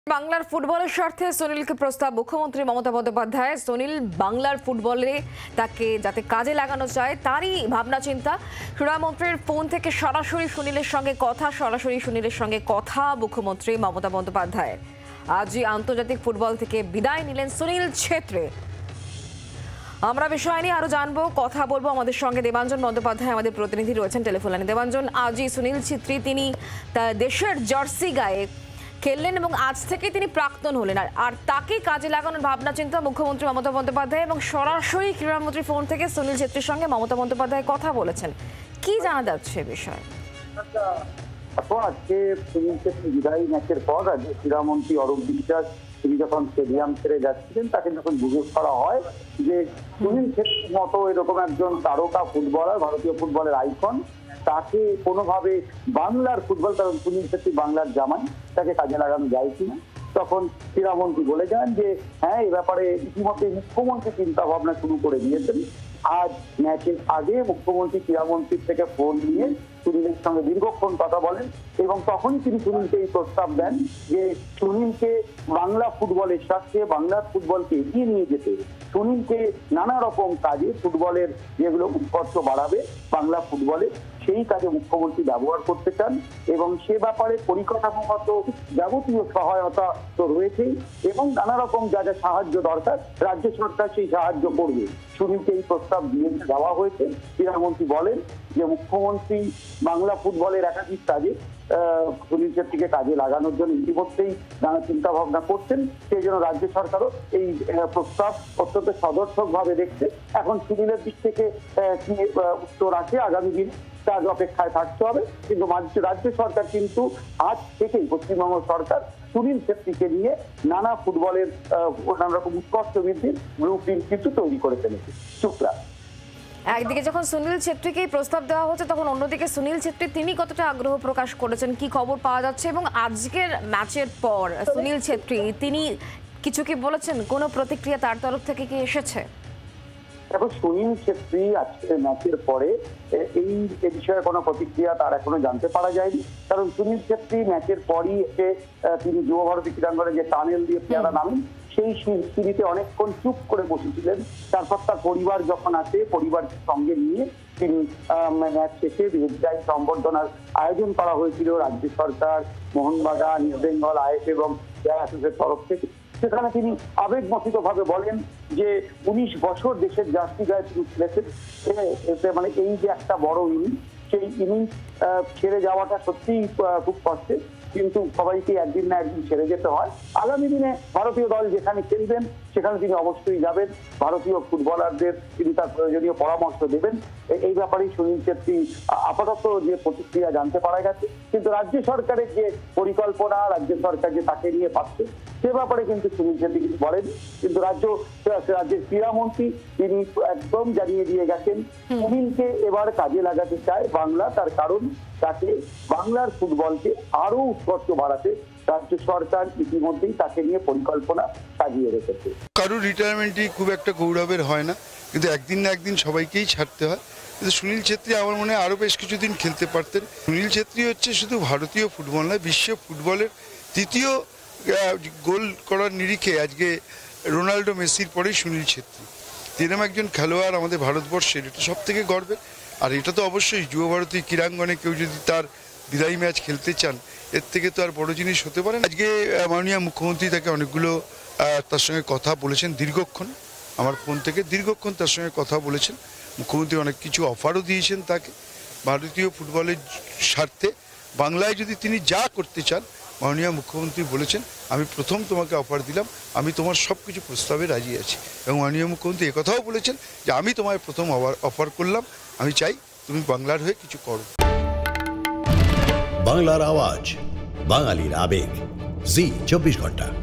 বাংলার ফুটবলের স্বার্থে সুনীলকে প্রস্তাব মুখ্যমন্ত্রী মমতা বন্দ্যোপাধ্যায়। সুনীল বাংলার ফুটবলে তাকে যাতে কাজে লাগানো যায় তারই ভাবনা চিন্তা। ক্রীড়ামন্ত্রীর ফোন থেকে সরাসরি সুনীলের সঙ্গে কথা মুখ্যমন্ত্রী মমতা বন্দ্যোপাধ্যায়। আজই আন্তর্জাতিক ফুটবল থেকে বিদায় নিলেন সুনীল ছেত্রী। আমরা বিষয় নিয়ে আরো জানবো, কথা বলবো। আমাদের সঙ্গে দেবাঞ্জন বন্দ্যোপাধ্যায় আমাদের প্রতিনিধি রয়েছেন টেলিফোন লাইনে। দেবাঞ্জন, আজই সুনীল ছেত্রী তিনি তার দেশের জার্সি গায়ে খেললেন এবং আজ থেকে তিনি প্রাক্তন হলেন, আর তাকে কাজে লাগানোর ভাবনা চিন্তা মুখ্যমন্ত্রী মমতা বন্দ্যোপাধ্যায়, এবং সরাসরি ক্রীড়ামন্ত্রীর ফোন থেকে সুনীল ছেত্রীর সঙ্গে মমতা বন্দ্যোপাধ্যায় কথা বলেছেন। কি জানা যাচ্ছে বিষয়? আজকে সুনীল ছেত্রী বিদায়ী ম্যাচের পর রাজ্যের ক্রীড়ামন্ত্রী অরূপ বিশ্বাস তিনি যখন স্টেডিয়াম ছেড়ে যাচ্ছিলেন তাকে যখন জিজ্ঞেস করা হয় যে সুনীল ছেত্রীর মতো এরকম একজন তারকা ফুটবলার, ভারতীয় ফুটবলের আইকন, তাকে কোনোভাবে বাংলার ফুটবল, কারণ সুনীল ছেত্রী বাংলার জামাই, তাকে কাজে লাগানো যায় কিনা, তখন ক্রীড়ামন্ত্রী বলে যান যে হ্যাঁ, এই ব্যাপারে ইতিমধ্যে মুখ্যমন্ত্রী চিন্তা ভাবনা শুরু করে দিয়েছেন। আজ ম্যাচের আগে মুখ্যমন্ত্রী ক্রীড়ামন্ত্রীর থেকে ফোন নিয়ে সুনীলের সঙ্গে দীর্ঘক্ষণ কথা বলেন এবং তখনই তিনি সুনীলকে এই প্রস্তাব দেন যে সুনীলকে বাংলা ফুটবলের স্বার্থে, বাংলার ফুটবলকে এগিয়ে নিয়ে যেতে, সুনীলকে নানা রকম কাজে ফুটবলের যেগুলো উৎকর্ষ বাড়াবে বাংলা ফুটবলে, সেই কাজে মুখ্যমন্ত্রী ব্যবহার করতে চান এবং সে ব্যাপারে পরিকাঠামোগত যাবতীয় সহায়তা তো রয়েছেই এবং নানা রকম যা যা সাহায্য দরকার রাজ্য সরকার সেই সাহায্য করবে। সুনীলকে এই প্রস্তাব দিয়ে দেওয়া হয়েছে। ক্রীড়ামন্ত্রী বলেন যে মুখ্যমন্ত্রী বাংলা ফুটবলের একাধিক কাজে সুনীল ছেত্রীকে কাজে লাগানোর জন্য ইতিমধ্যেই নানা চিন্তা ভাবনা করছেন, সেই জন্য রাজ্য সরকারও এই প্রস্তাব অত্যন্ত সদর্থক ভাবে দেখছে। এখন সুনীলের দিক থেকে কি উত্তর আসে আগামী দিন তার অপেক্ষায় থাকতে হবে, কিন্তু রাজ্য সরকার কিন্তু আজ থেকেই, পশ্চিমবঙ্গ সরকার সুনীল ছেত্রীকে নিয়ে নানা ফুটবলের নানা রকম উৎকর্ষ বৃদ্ধির ব্লু প্রিন্ট কিন্তু তৈরি করে ফেলেছে। শুক্লা, একদিকে যখন সুনীল ছেত্রীকে প্রস্তাব দেওয়া হচ্ছে, তখন অন্যদিকে সুনীল ছেত্রী তিনি কতটা আগ্রহ প্রকাশ করেছেন, কি খবর পাওয়া যাচ্ছে? এবং আজকের ম্যাচের পর সুনীল ছেত্রী তিনি কিছু কি বলেছেন? কোনো প্রতিক্রিয়া তার তরফ থেকে কি এসেছে? দেখো, সুনীল ছেত্রী আজকের ম্যাচের পরে এই বিষয়ে কোনো প্রতিক্রিয়া তার এখনো জানতে পারা যায়নি, কারণ সুনীল ছেত্রী ম্যাচের পরই এসে তিনি যুব ভারতী ক্রীড়াঙ্গনে যে টানেল দিয়ে পেয়ারা নামেন সেই সিঁড়িতে অনেকক্ষণ চুপ করে বসেছিলেন। তারপর তার পরিবার যখন আসে, পরিবারকে সঙ্গে নিয়ে তিনি ম্যাচ শেষে বিদায়ী সংবর্ধনার আয়োজন করা হয়েছিল রাজ্য সরকার, মোহনবাগান, ইস্ট বেঙ্গল, আইএফ এবং জেআইএসএফের তরফ থেকে। সেখানে তিনি আবেগমথিত ভাবে বলেন যে 19 বছর দেশের জার্সি গায়ে তিনি খেলেছেন, মানে এই যে একটা বড় ইনিংস, সেই ইনিংস ছেড়ে যাওয়াটা সত্যিই খুব কষ্টের, কিন্তু সবাইকে একদিন না একদিন ছেড়ে যেতে হয়। আগামী দিনে ভারতীয় দল যেখানে খেলবেন সেখানে তিনি অবশ্যই যাবেন, ভারতীয় ফুটবলারদের তিনি তার প্রয়োজনীয় পরামর্শ দেবেন। এই ব্যাপারেই সুনীল ছেত্রী আপাতত যে প্রতিক্রিয়া জানতে পারা গেছে, কিন্তু রাজ্য সরকারের যে পরিকল্পনা, রাজ্য সরকার যে তাকে নিয়ে পাচ্ছে সে ব্যাপারে কিন্তু সুনীল ছেত্রী কিছু বলেন। কিন্তু রাজ্যের ক্রীড়ামন্ত্রী তিনি একদম জানিয়ে দিয়ে গেছেন সুনীলকে এবার কাজে লাগাতে চায় বাংলা, তার কারণ তাকে বাংলার ফুটবলকে আরো উৎকর্ষ বাড়াতে রাজ্য সরকার ইতিমধ্যেই তাকে নিয়ে পরিকল্পনা সাজিয়ে রেখেছে। কারোর রিটায়ারমেন্টই খুব একটা গৌরবের হয় না, কিন্তু একদিন না একদিন সবাইকেই ছাড়তে হয়। কিন্তু সুনীল ছেত্রী আমার মনে হয় আরও বেশ কিছুদিন খেলতে পারতেন। সুনীল ছেত্রী হচ্ছে শুধু ভারতীয় ফুটবল নয়, বিশ্ব ফুটবলের তৃতীয় গোল করার নিরিখে আজকে রোনাল্ডো, মেসির পরেই সুনীল ছেত্রী। এরকম একজন খেলোয়াড় আমাদের ভারতবর্ষের, এটা সব থেকে গর্বের। আর এটা তো অবশ্যই যুব ভারতী ক্রীড়াঙ্গনে কেউ যদি তার বিদায়ী ম্যাচ খেলতে চান, এর থেকে তো আর বড় জিনিস হতে পারে না। আজকে মাননীয় মুখ্যমন্ত্রী তাকে অনেকগুলো তার সঙ্গে কথা বলেছেন, দীর্ঘক্ষণ আমার ফোন থেকে দীর্ঘক্ষণ তার সঙ্গে কথা বলেছেন। মুখ্যমন্ত্রী অনেক কিছু অফারও দিয়েছেন তাকে ভারতীয় ফুটবলের স্বার্থে। বাংলায় যদি তিনি যা করতে চান, মাননীয় মুখ্যমন্ত্রী বলেছেন আমি প্রথম তোমাকে অফার দিলাম, আমি তোমার সব কিছু প্রস্তাবে রাজি আছি। এবং মাননীয় মুখ্যমন্ত্রী একথাও বলেছেন যে আমি তোমায় প্রথম অফার করলাম, আমি চাই তুমি বাংলার হয়ে কিছু করো। বাংলার আওয়াজ, বাঙালির আবেগ, জি 24 ঘন্টা।